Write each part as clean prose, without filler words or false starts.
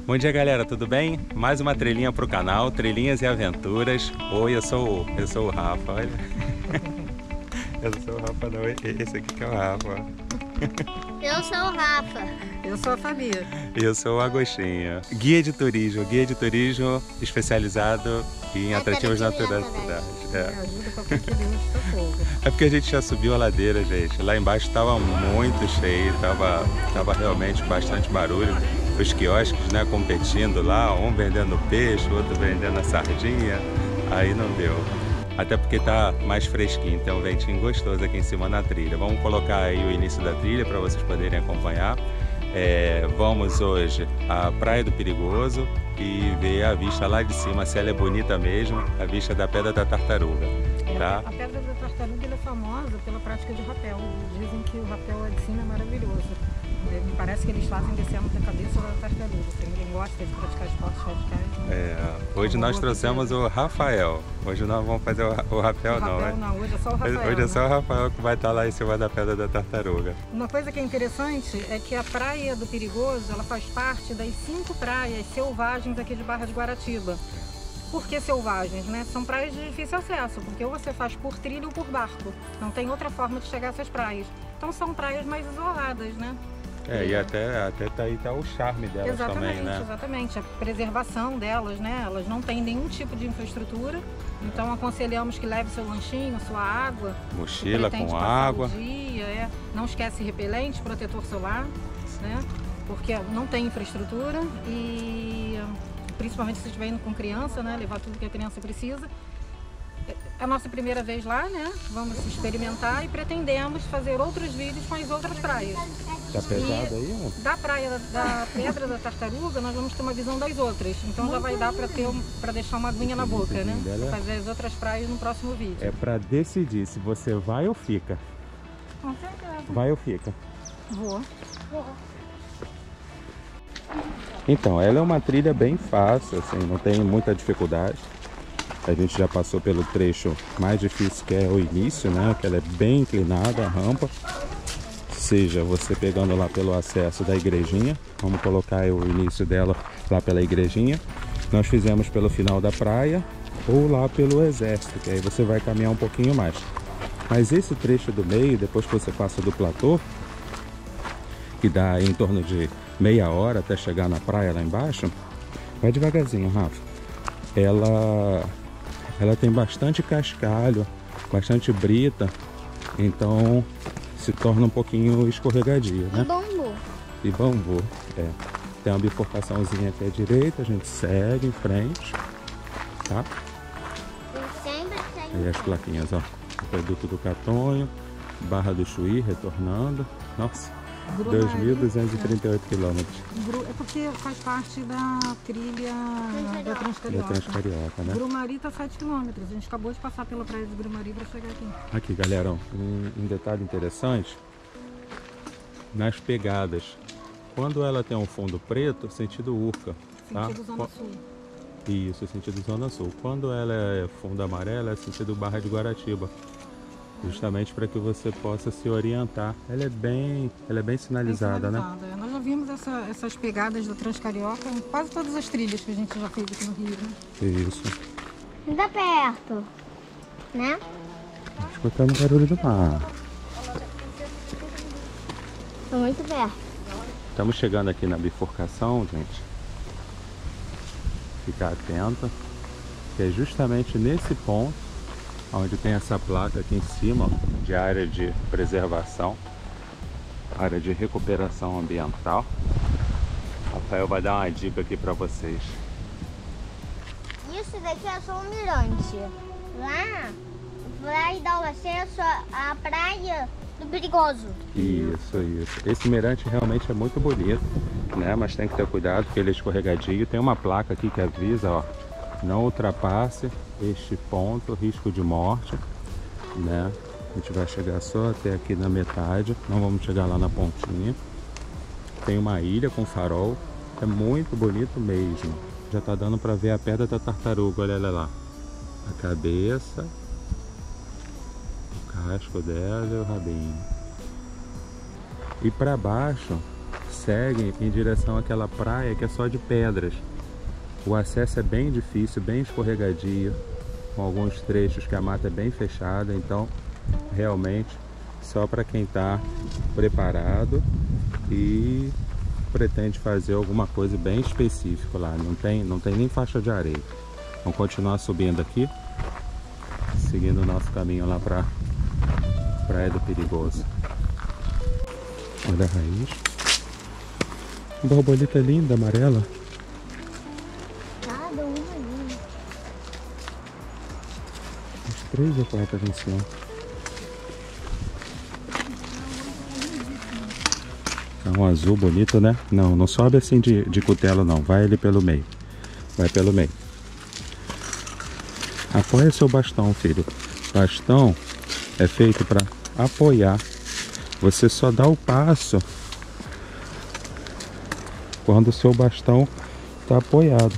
Bom dia, galera, tudo bem? Mais uma trilhinha pro canal, Trilhinhas e Aventuras. Oi, eu sou o Rafa, olha. Eu não sou o Rafa não, esse aqui que é o Rafa. Eu sou o Rafa. Eu sou a Fabi. E eu sou o Agostinho. Guia de turismo especializado em atrativos naturais. Ajuda qualquer período de socorro. É porque a gente já subiu a ladeira, gente. Lá embaixo estava muito cheio, tava realmente bastante barulho. Os quiosques, né, competindo lá, um vendendo peixe, outro vendendo a sardinha. Aí não deu. Até porque tá mais fresquinho, tem um ventinho gostoso aqui em cima na trilha. Vamos colocar aí o início da trilha para vocês poderem acompanhar. Vamos hoje à Praia do Perigoso e ver a vista lá de cima, se ela é bonita mesmo, a vista da Pedra da Tartaruga. Tá? A Pedra da Tartaruga é famosa pela prática de rapel. Dizem que o rapel lá de cima é maravilhoso. Me parece que eles fazem descendo da cabeça da tartaruga. Tem quem gosta de praticar esportes radicais. Hoje nós trouxemos o Rafael. Hoje nós vamos fazer o rapel, não, né? Não, hoje é só o Rafael. Hoje é só o Rafael que vai estar lá em cima da Pedra da Tartaruga. Uma coisa que é interessante é que a Praia do Perigoso, ela faz parte das 5 praias selvagens aqui de Barra de Guaratiba. Por que selvagens, né? São praias de difícil acesso, porque ou você faz por trilha ou por barco. Não tem outra forma de chegar a essas praias. Então são praias mais isoladas, né? E até aí tá o charme delas também, né? Exatamente, a preservação delas, né? Elas não têm nenhum tipo de infraestrutura, então aconselhamos que leve seu lanchinho, sua água. Mochila com água. Não esquece repelente, protetor solar, né? Porque não tem infraestrutura e principalmente se estiver indo com criança, né? Levar tudo que a criança precisa. É a nossa primeira vez lá, né? Vamos experimentar e pretendemos fazer outros vídeos com as outras praias. Tá pesado aí? Da praia da Pedra da Tartaruga, nós vamos ter uma visão das outras. Então já vai dar para deixar uma aguinha na boca, né? Pra fazer as outras praias no próximo vídeo. É para decidir se você vai ou fica. Com certeza. Vai ou fica? Vou. Então, ela é uma trilha bem fácil, assim, não tem muita dificuldade. A gente já passou pelo trecho mais difícil, que é o início, né? Que ela é bem inclinada, a rampa. Seja você pegando lá pelo acesso da igrejinha. Vamos colocar o início dela lá pela igrejinha. Nós fizemos pelo final da praia ou lá pelo exército, que aí você vai caminhar um pouquinho mais. Mas esse trecho do meio, depois que você passa do platô, que dá em torno de meia hora até chegar na praia lá embaixo, vai devagarzinho, Rafa. Ela tem bastante cascalho, bastante brita, então se torna um pouquinho escorregadia, né? E bambu. Tem uma bifurcaçãozinha aqui à direita, a gente segue em frente, tá? Aí as plaquinhas, ó. Aqueduto do Catonho, Barra do Chuí, retornando. Nossa, 2.238 quilômetros. É porque faz parte da trilha da Transcarioca. Né? Grumari está 7 km. A gente acabou de passar pela praia de Grumari para chegar aqui. Aqui, galera, um detalhe interessante. Nas pegadas, quando ela tem um fundo preto, sentido Urca. Sentido Zona Sul. Isso, sentido Zona Sul. Quando ela é fundo amarelo, é sentido Barra de Guaratiba. Justamente para que você possa se orientar. Ela é bem sinalizada, né? Nós já vimos essas pegadas da Transcarioca em quase todas as trilhas que a gente já fez aqui no Rio, né? Isso. Ainda perto, né? Escutando o barulho do mar. Tô muito perto. Estamos chegando aqui na bifurcação, gente. Ficar atenta, que é justamente nesse ponto onde tem essa placa aqui em cima, ó, de área de preservação, área de recuperação ambiental. Rafael vai dar uma dica aqui para vocês. Isso daqui é só um mirante. Lá vai dar o acesso à Praia do Perigoso. Isso. Esse mirante realmente é muito bonito, né? Mas tem que ter cuidado porque ele é escorregadio. Tem uma placa aqui que avisa, ó, não ultrapasse este ponto, risco de morte, né? A gente vai chegar só até aqui na metade, não vamos chegar lá na pontinha. Tem uma ilha com farol, é muito bonito mesmo. Já tá dando para ver a Pedra da Tartaruga, olha ela lá. A cabeça, o casco dela e o rabinho. E para baixo segue em direção àquela praia que é só de pedras. O acesso é bem difícil, bem escorregadio, com alguns trechos que a mata é bem fechada, então realmente só para quem está preparado e pretende fazer alguma coisa bem específica lá. Não tem nem faixa de areia. Vamos continuar subindo aqui, seguindo o nosso caminho lá para Praia do Perigoso. Olha a raiz. Borboleta linda, amarela. Cada uma linda. Uns 3 ou 4 ali em cima. É um azul bonito, né? Não, não sobe assim de cutelo não. Vai ali pelo meio. Vai pelo meio. Apoia seu bastão, filho. Bastão é feito para apoiar. Você só dá o passo quando o seu bastão está apoiado.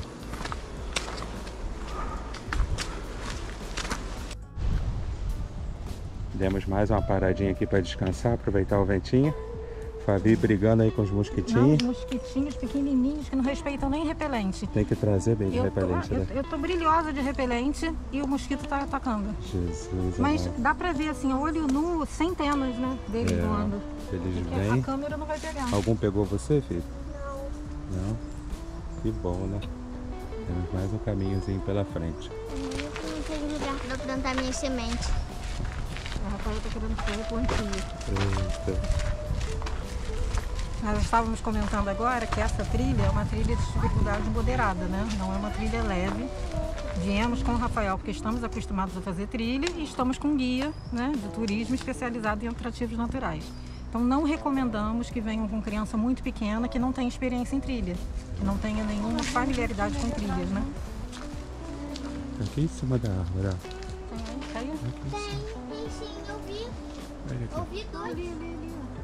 Demos mais uma paradinha aqui para descansar, aproveitar o ventinho. Fabi brigando aí com os mosquitinhos. Não, os mosquitinhos pequenininhos que não respeitam nem repelente. Tem que trazer bem de repelente, né? Eu tô brilhosa de repelente e o mosquito tá atacando. Jesus, mas amado. dá pra ver assim, a olho nu, centenas, né, deles voando. Eles porque vêm. a câmera não vai pegar. Algum pegou você, filho? Não. Não? Que bom, né? Temos mais um caminhozinho pela frente. Eu não tenho lugar para plantar minhas sementes. A Rafael tá querendo fazer plantio. Eita. Nós estávamos comentando agora que essa trilha é uma trilha de dificuldade moderada, né? Não é uma trilha leve. Viemos com o Rafael porque estamos acostumados a fazer trilha e estamos com um guia, né, de turismo especializado em atrativos naturais. Então não recomendamos que venham com criança muito pequena que não tenha experiência em trilha, que não tenha nenhuma familiaridade com trilhas, né? Aqui em cima da árvore, ó. Caiu? Tem sim, eu vi. Olha aqui. Eu vi dois. Ali.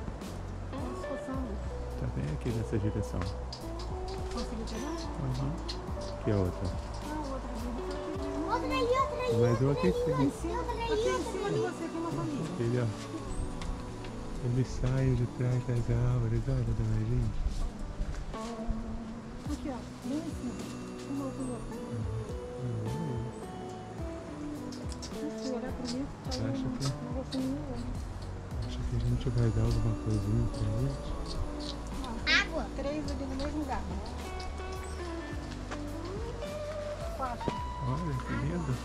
Tá bem aqui nessa direção. Conseguiu pegar? Que outra? Outra aí. Mais um aqui em cima. Aqui em cima de você, aqui na família. Ele, ó. Ele sai de trás das árvores, olha, dona gente. Aqui, ó. Bem em cima. Outro. Se olhar pra mim, tá Acha que a gente vai dar alguma coisinha pra ele? Água. 3 ali no mesmo lugar. 4. Olha, que lindo.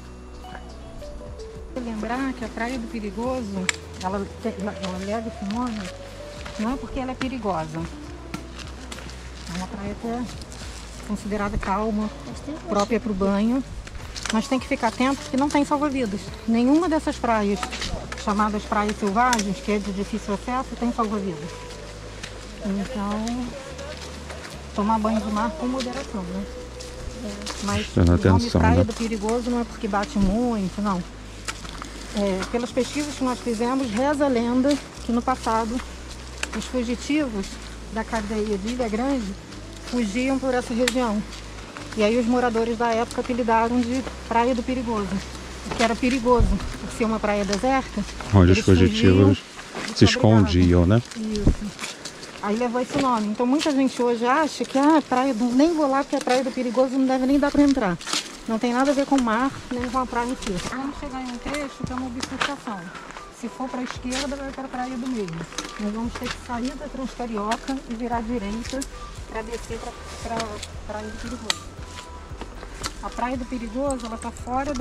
Lembrar que a Praia do Perigoso, ela leva esse nome, não é porque ela é perigosa. É uma praia até considerada calma, própria para o banho, mas tem que ficar atento porque não tem salva-vidas. Nenhuma dessas praias, chamadas praias selvagens, que é de difícil acesso, tem salva-vidas. Então, tomar banho de mar com moderação, né? Mas o nome Praia do Perigoso não é porque bate muito, não. Pelas pesquisas que nós fizemos, reza a lenda que no passado os fugitivos da cadeia de Ilha Grande fugiam por essa região. E aí os moradores da época apelidaram de Praia do Perigoso, porque era perigoso, por ser uma praia deserta. Onde os fugitivos se escondiam, né? Isso. Aí levou esse nome. Então muita gente hoje acha que praia do... nem vou lá porque a Praia do Perigoso não deve nem dar para entrar. Não tem nada a ver com o mar, nem com a praia em si. Vamos chegar em um trecho que é uma bifurcação. Se for para a esquerda, vai para a Praia do Meio. Nós vamos ter que sair da Transcarioca e virar à direita para descer para a Praia do Perigoso. A Praia do Perigoso, ela está fora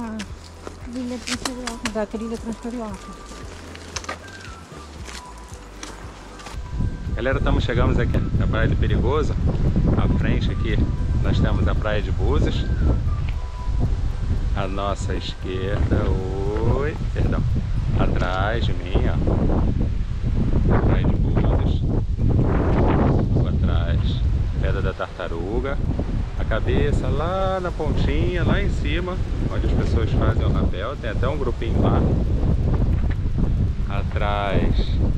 da trilha Transcarioca. Galera, chegamos aqui na Praia do Perigoso. À frente aqui nós temos a Praia de Búzios. À nossa esquerda, atrás de mim, ó, Praia de Búzios. Atrás, Pedra da Tartaruga. A cabeça lá na pontinha, lá em cima, onde as pessoas fazem o rapel. Tem até um grupinho lá. Atrás,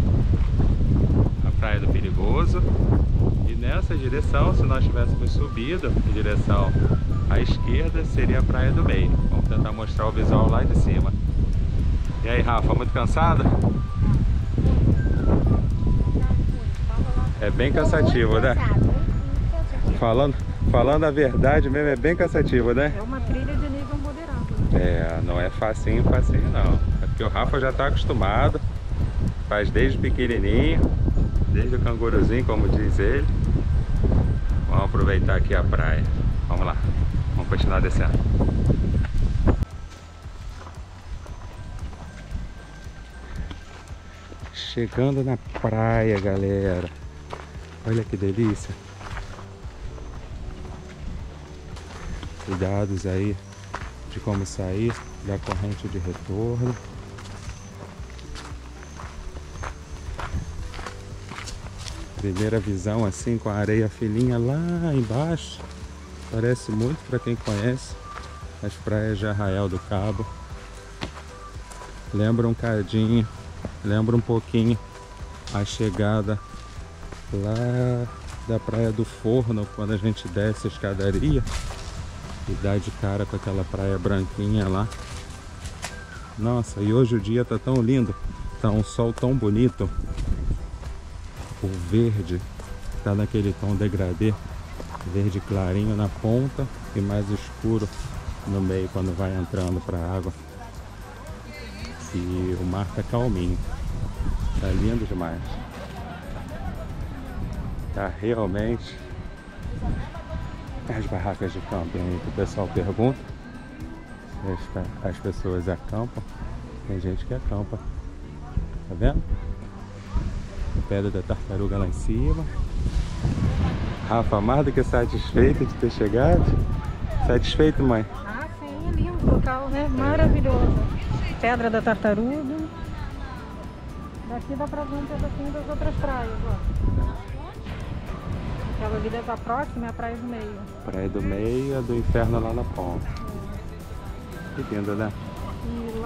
Praia do Perigoso, e nessa direção, se nós tivéssemos subido em direção à esquerda, seria a Praia do Meio. Vamos tentar mostrar o visual lá de cima. E aí, Rafa, muito cansada? É bem cansativo, né? Falando a verdade mesmo, é bem cansativo, né? É uma trilha de nível moderado. É, não é facinho não. É porque o Rafa já tá acostumado. Faz desde pequenininho, desde o canguruzinho, como diz ele. Vamos aproveitar aqui a praia. Vamos lá, vamos continuar descendo. Chegando na praia, galera. Olha que delícia. Cuidados aí de como sair da corrente de retorno. Primeira visão assim com a areia fininha lá embaixo. Parece muito para quem conhece as praias de Arraial do Cabo. Lembra um cadinho, lembra um pouquinho a chegada lá da Praia do Forno, quando a gente desce a escadaria e dá de cara com aquela praia branquinha lá. Nossa, e hoje o dia tá tão lindo, tá um sol tão bonito. O verde tá naquele tom degradê, verde clarinho na ponta e mais escuro no meio quando vai entrando para a água. E o mar tá calminho, tá lindo demais. Tá realmente as barracas de camping aí que o pessoal pergunta. As pessoas acampam, tem gente que acampa, tá vendo? Pedra da Tartaruga lá em cima. Rafa mais do que satisfeito de ter chegado. Satisfeito, mãe? Ah, sim, é lindo o local, né? Maravilhoso. Pedra da Tartaruga. Daqui dá pra ver um pedacinho das outras praias, ó. Aquela ali da próxima é a Praia do Meio. Praia do Meio é do Inferno lá na ponta. Que lindo, né? E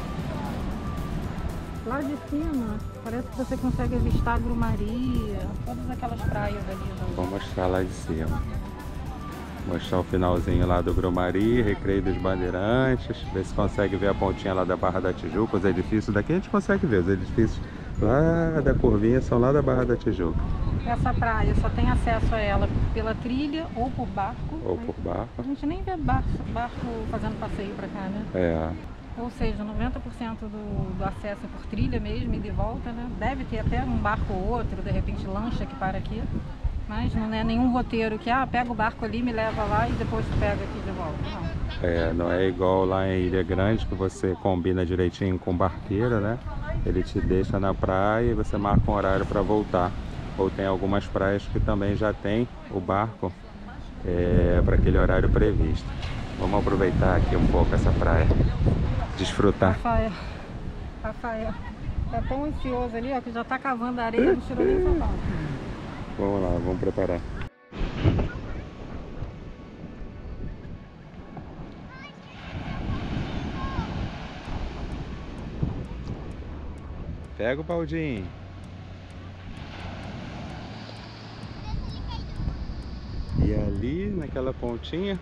lá de cima, parece que você consegue avistar a Grumaria, todas aquelas praias ali. Vou mostrar lá de cima. Mostrar o finalzinho lá do Grumaria, Recreio dos Bandeirantes. Ver se consegue ver a pontinha lá da Barra da Tijuca. Os edifícios daqui a gente consegue ver. Os edifícios lá da curvinha são lá da Barra da Tijuca. Essa praia só tem acesso a ela pela trilha ou por barco. Ou por barco. A gente nem vê barco fazendo passeio pra cá, né? É. Ou seja, 90% do acesso é por trilha mesmo, ida e volta, né? Deve ter até um barco ou outro, de repente lancha que para aqui. Mas não é nenhum roteiro que, pega o barco ali, me leva lá e depois tu pega aqui de volta. Não. É, não é igual lá em Ilha Grande que você combina direitinho com o barqueiro, né? Ele te deixa na praia e você marca um horário para voltar. Ou tem algumas praias que também já tem o barco para aquele horário previsto. Vamos aproveitar aqui um pouco essa praia, desfrutar. Rafael, tá tão ansioso ali, ó, que já tá cavando a areia, não tirou nem o sapato. Vamos lá, vamos preparar. Pega o baldinho. E ali, naquela pontinha,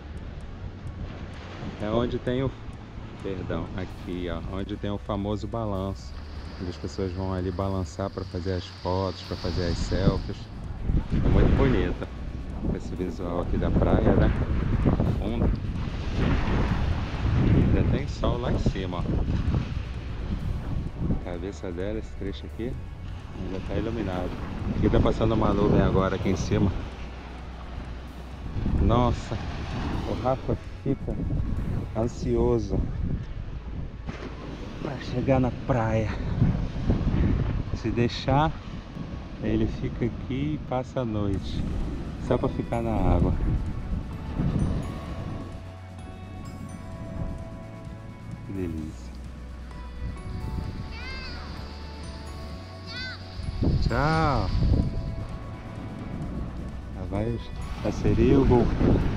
é onde tem o... Perdão, aqui, ó, onde tem o famoso balanço. Onde as pessoas vão ali balançar para fazer as fotos, para fazer as selfies. É muito bonita esse visual aqui da praia, né? Fundo. Ainda tem sol lá em cima, ó. A cabeça dela, esse trecho aqui, ainda está iluminado. Aqui tá passando uma nuvem agora aqui em cima. Nossa, o Rafa fica ansioso para chegar na praia. Se deixar, ele fica aqui e passa a noite só para ficar na água. Que delícia. Tchau. Lá vai a sereia e o gol.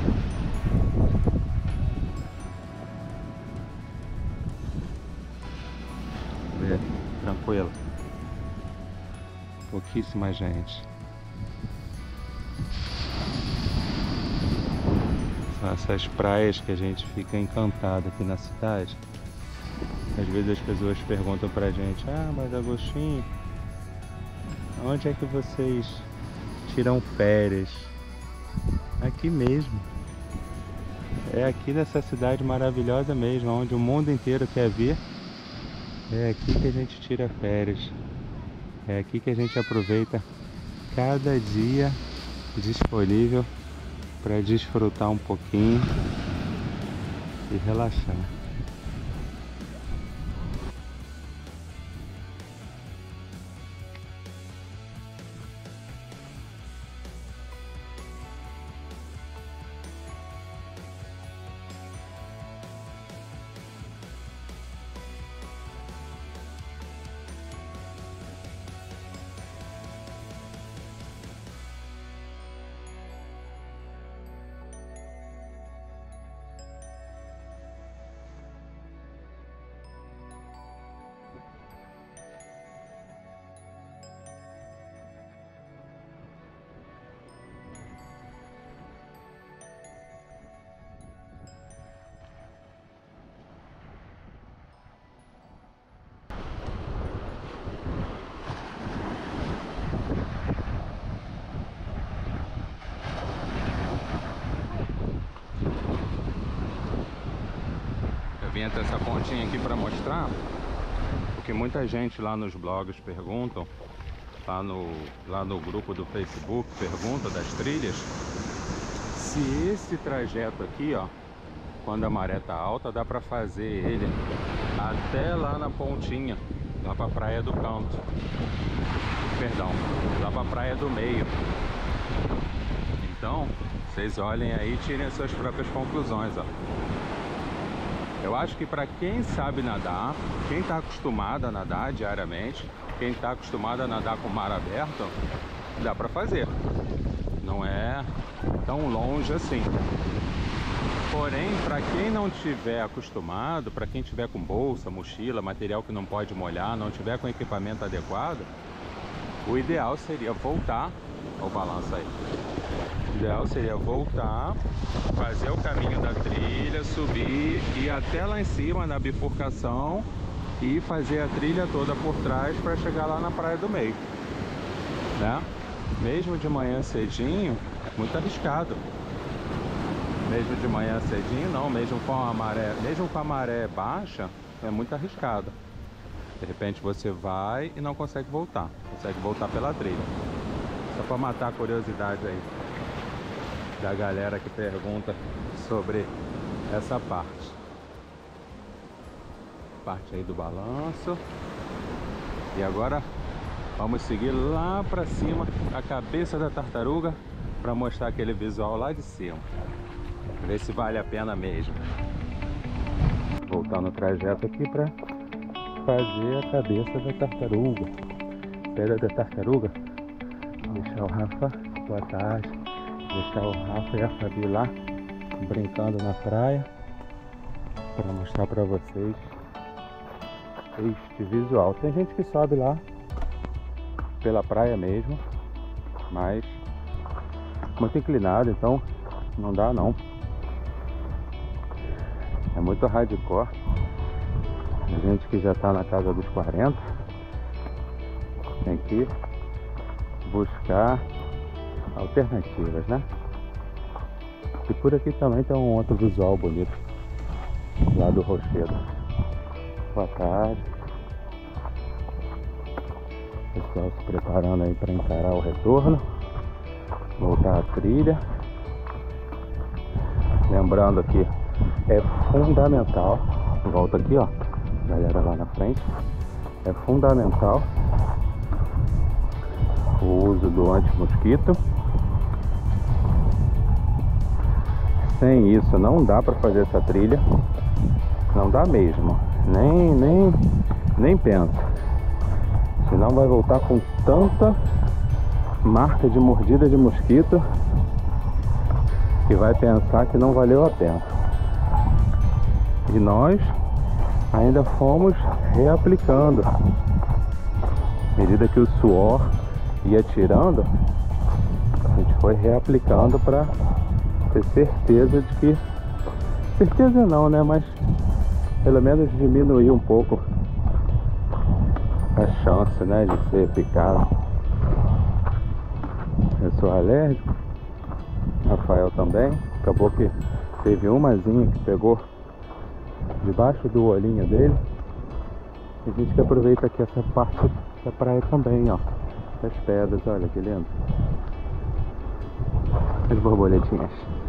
Tranquilo. Pouquíssima gente. São essas praias que a gente fica encantado aqui na cidade. Às vezes as pessoas perguntam pra gente: mas Agostinho, onde é que vocês tiram férias. Aqui mesmo. É aqui nessa cidade maravilhosa mesmo, onde o mundo inteiro quer vir. É aqui que a gente tira férias. É aqui que a gente aproveita cada dia disponível para desfrutar um pouquinho e relaxar. Vim até essa pontinha aqui para mostrar, porque muita gente lá nos blogs perguntam, lá no grupo do Facebook pergunta das trilhas, se esse trajeto aqui, ó, quando a maré tá alta, dá para fazer ele até lá na pontinha, lá para a Praia do Canto, perdão, lá para a Praia do Meio. Então, vocês olhem aí e tirem as suas próprias conclusões, ó. Eu acho que para quem sabe nadar, quem está acostumado a nadar diariamente, quem está acostumado a nadar com o mar aberto, dá para fazer. Não é tão longe assim. Porém, para quem não tiver acostumado, para quem tiver com bolsa, mochila, material que não pode molhar, não tiver com equipamento adequado, o ideal seria voltar ao balanço aí. O ideal seria voltar, fazer o caminho da trilha, subir e até lá em cima na bifurcação e fazer a trilha toda por trás para chegar lá na Praia do Meio, né? Mesmo de manhã cedinho, muito arriscado. Mesmo de manhã cedinho não, mesmo com a maré baixa, é muito arriscado. De repente você vai e não consegue voltar pela trilha. Só para matar a curiosidade aí da galera que pergunta sobre essa parte aí do balanço. E agora vamos seguir lá para cima, a cabeça da tartaruga, para mostrar aquele visual lá de cima, ver se vale a pena mesmo. Voltar no trajeto aqui para fazer a cabeça da tartaruga, pedra da tartaruga. Deixar o Rafa, boa tarde, deixar o Rafa e a Fabi lá brincando na praia para mostrar para vocês este visual. Tem gente que sobe lá pela praia mesmo, mas muito inclinado, então não dá não. É muito hardcore. A gente que já está na casa dos 40 tem que buscar alternativas, né? E por aqui também tem um outro visual bonito lá do Rochedo. Boa tarde. Pessoal se preparando aí para encarar o retorno, voltar à trilha. Lembrando que é fundamental, volta aqui, ó, galera lá na frente, é fundamental o uso do anti-mosquito. Sem isso não dá para fazer essa trilha, não dá mesmo, nem pensa, senão vai voltar com tanta marca de mordida de mosquito que vai pensar que não valeu a pena. E nós ainda fomos reaplicando, à medida que o suor ia tirando, a gente foi reaplicando para ter certeza de que, certeza não, né, mas pelo menos diminuir um pouco a chance, né, de ser picado. sou alérgico. Rafael também. Acabou que teve umazinha que pegou debaixo do olhinho dele. E a gente que aproveita aqui essa parte da praia também, ó. Das pedras, olha que lindo. As borboletinhas.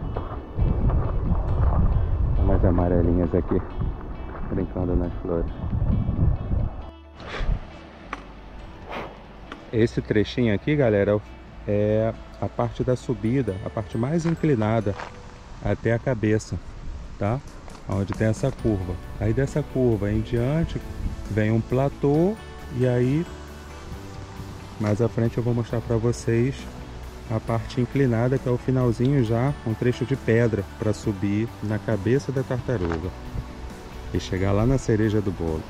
Umas amarelinhas aqui, brincando nas flores. Esse trechinho aqui, galera, é a parte da subida, a parte mais inclinada até a cabeça, tá? Onde tem essa curva. Aí dessa curva em diante vem um platô e aí mais à frente eu vou mostrar para vocês a parte inclinada, que é o finalzinho já, um trecho de pedra para subir na cabeça da tartaruga e chegar lá na cereja do bolo.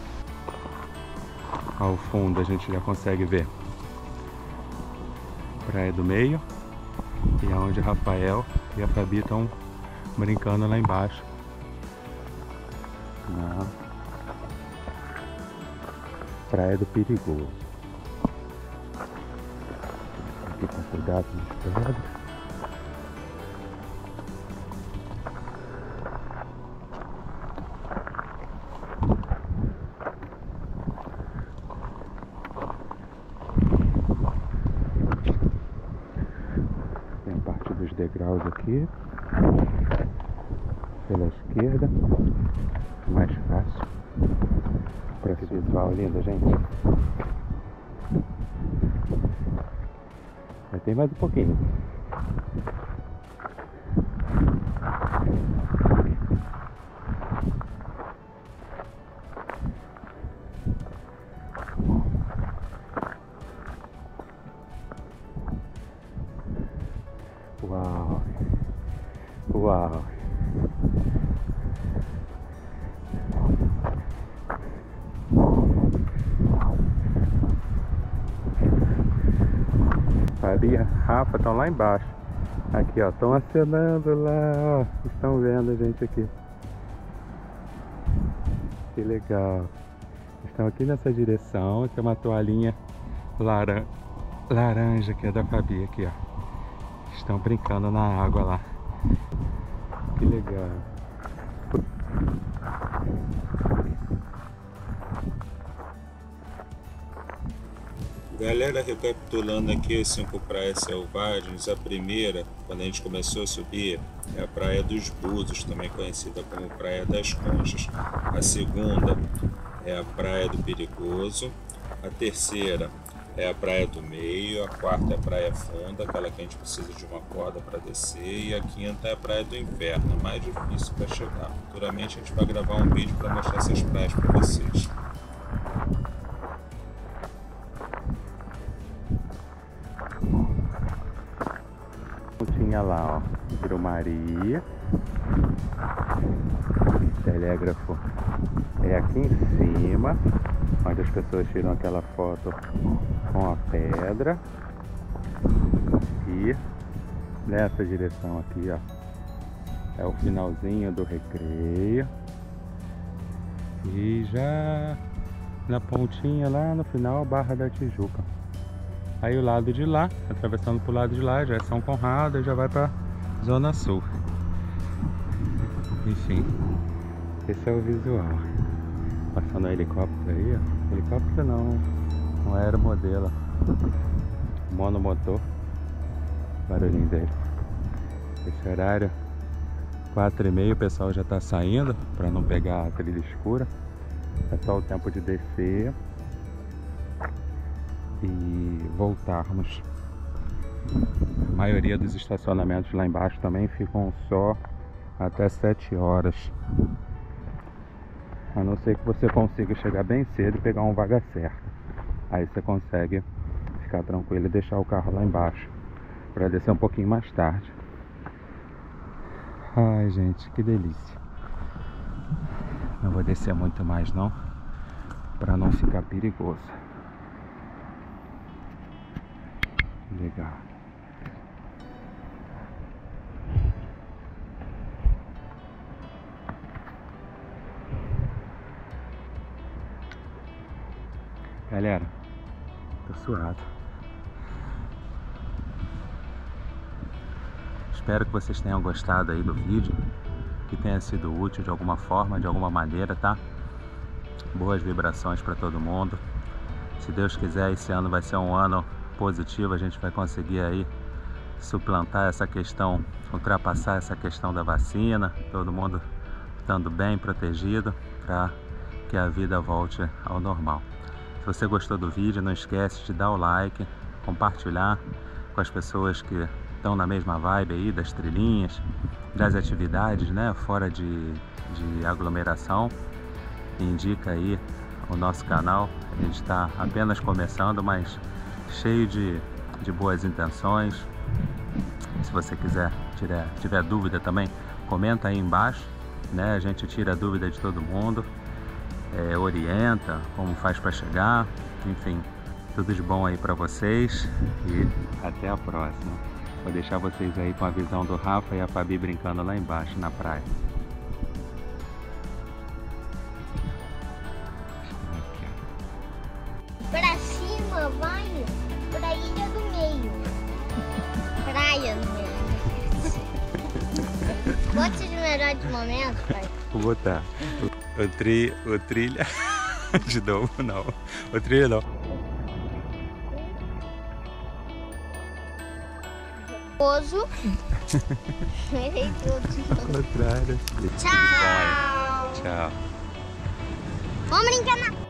Ao fundo a gente já consegue ver Praia do Meio, e é onde Rafael e a Fabi estão brincando lá embaixo na Praia do Perigoso. Aqui com cuidado nas pedras. Tem a parte dos degraus aqui pela esquerda, mais fácil para esse visual lindo, gente. Vai ter mais um pouquinho. Uau! Uau! Fabi e Rafa estão lá embaixo. Aqui, ó, estão acenando lá, ó. Estão vendo a gente aqui. Que legal. Estão aqui nessa direção. Tem uma toalhinha laranja que é da Fabi aqui, ó. Estão brincando na água lá. Que legal. Galera, recapitulando aqui as 5 praias selvagens, a primeira, quando a gente começou a subir, é a Praia dos Búzios, também conhecida como Praia das Conchas. A segunda é a Praia do Perigoso. A terceira é a Praia do Meio. A quarta é a Praia Funda, aquela que a gente precisa de uma corda para descer. E a quinta é a Praia do Inferno, mais difícil para chegar. Futuramente a gente vai gravar um vídeo para mostrar essas praias para vocês. Tinha lá, ó, Grumari. O telégrafo é aqui em cima, onde as pessoas tiram aquela foto com a pedra. E nessa direção aqui, ó, é o finalzinho do recreio. E já na pontinha lá no final, Barra da Tijuca. Aí o lado de lá, atravessando pro lado de lá, já é São Conrado e já vai pra Zona Sul. Enfim, esse é o visual. Passando o helicóptero aí, ó. Helicóptero não, um aeromodelo. Monomotor. Barulhinho dele. Esse horário, 4h30, o pessoal já tá saindo pra não pegar a trilha escura. É só o tempo de descer e voltarmos. A maioria dos estacionamentos lá embaixo também ficam só até 7 horas. A não ser que você consiga chegar bem cedo e pegar um vaga certa. Aí você consegue ficar tranquilo e deixar o carro lá embaixo para descer um pouquinho mais tarde. Ai, gente, que delícia. Não vou descer muito mais não, para não ficar perigoso. Legal. Galera, tô suado. Espero que vocês tenham gostado aí do vídeo, que tenha sido útil de alguma forma, de alguma maneira, tá? Boas vibrações para todo mundo. Se Deus quiser, esse ano vai ser um ano positivo, a gente vai conseguir aí suplantar essa questão, ultrapassar essa questão da vacina, todo mundo estando bem protegido para que a vida volte ao normal. Se você gostou do vídeo, não esquece de dar o like, compartilhar com as pessoas que estão na mesma vibe aí das trilhinhas, das atividades, né, fora de aglomeração. Indica aí o nosso canal, a gente está apenas começando, mas cheio de boas intenções. Se você tiver dúvida também, comenta aí embaixo, né? A gente tira a dúvida de todo mundo, orienta como faz para chegar, enfim, tudo de bom aí para vocês e até a próxima. Vou deixar vocês aí com a visão do Rafa e a Fabi brincando lá embaixo na praia. Pra cima vai pra ilha do meio. Praia no meio. Pode ser de melhores momentos, pai? Vou botar o trilha de novo, não. O trilha não. Pozo. Errei tudo. Ao contrário. Tchau. Tchau. Vamos brincar na